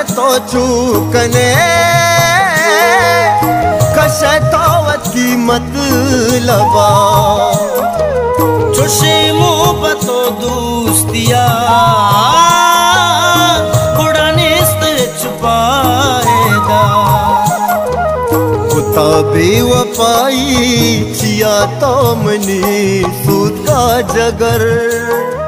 तो चूकने कशे तो कीमत लबा चुशी मोहब्बतो दोस्तिया उड़ाने छुपाएगा कुता बेवफाई चिया तो मनी सूद का जगर